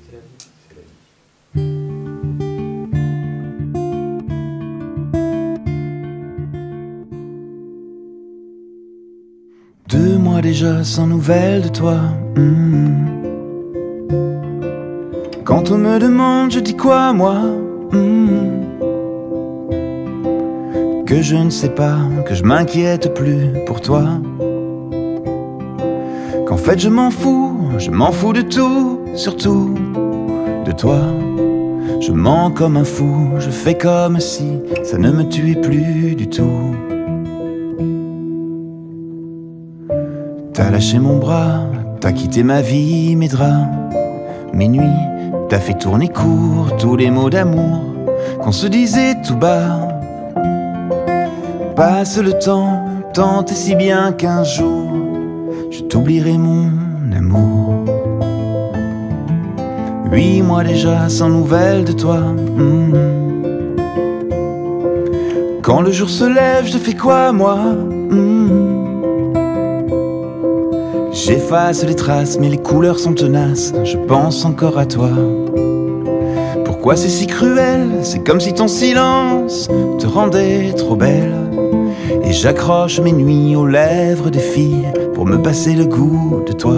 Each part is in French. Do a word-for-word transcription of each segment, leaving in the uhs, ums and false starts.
C'est la vie. C'est la vie. Deux mois déjà sans nouvelles de toi. Mmh. Quand on me demande, je dis quoi moi? Mmh. Que je ne sais pas, que je m'inquiète plus pour toi. Qu'en fait je m'en fous, je m'en fous de tout, surtout de toi. Je mens comme un fou, je fais comme si ça ne me tuait plus du tout. T'as lâché mon bras, t'as quitté ma vie, mes draps, mes nuits, t'as fait tourner court tous les mots d'amour qu'on se disait tout bas. Passe le temps, tant et si bien qu'un jour je t'oublierai mon amour. Huit mois déjà sans nouvelles de toi. Mmh. Quand le jour se lève, je fais quoi moi? Mmh. J'efface les traces, mais les couleurs sont tenaces. Je pense encore à toi. Pourquoi c'est si cruel? C'est comme si ton silence te rendait trop belle. Et j'accroche mes nuits aux lèvres des filles pour me passer le goût de toi.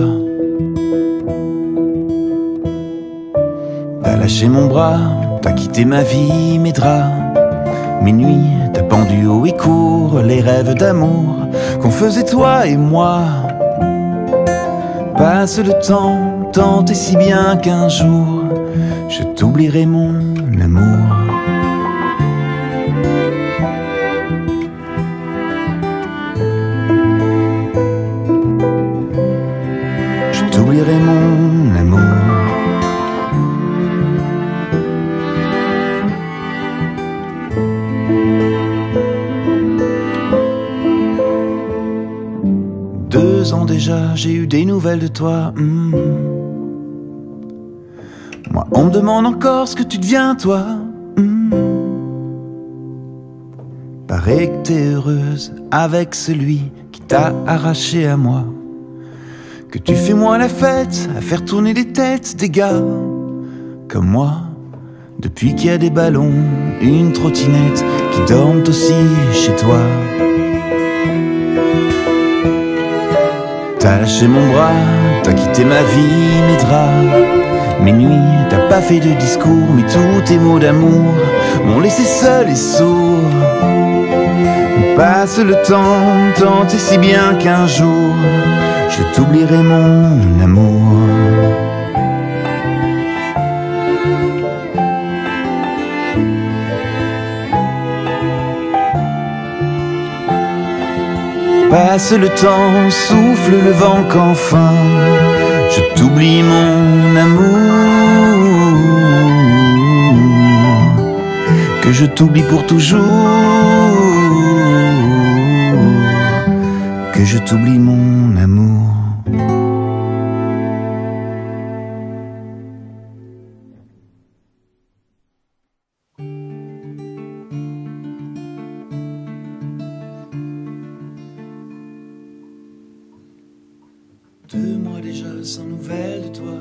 T'as lâché mon bras, t'as quitté ma vie, mes draps, mes nuits, t'as pendu haut et court les rêves d'amour qu'on faisait toi et moi. Passe le temps, tant et si bien qu'un jour je t'oublierai mon amour. Je t'oublierai mon amour. Deux ans déjà, j'ai eu des nouvelles de toi. Mmh. Moi, on me demande encore ce que tu deviens, toi. Mmh. Paraît que t'es heureuse avec celui qui t'a arraché à moi. Que tu fais moins la fête à faire tourner les têtes des gars comme moi. Depuis qu'il y a des ballons, une trottinette qui dorment aussi chez toi. T'as lâché mon bras, t'as quitté ma vie, mes draps, mes nuits, t'as pas fait de discours, mais tous tes mots d'amour m'ont laissé seul et sourd. Passe le temps, tant et si bien qu'un jour je t'oublierai mon amour. Passe le temps, souffle le vent qu'enfin je t'oublie mon amour. Que je t'oublie pour toujours. Que je t'oublie mon amour. Deux mois déjà sans nouvelles de toi.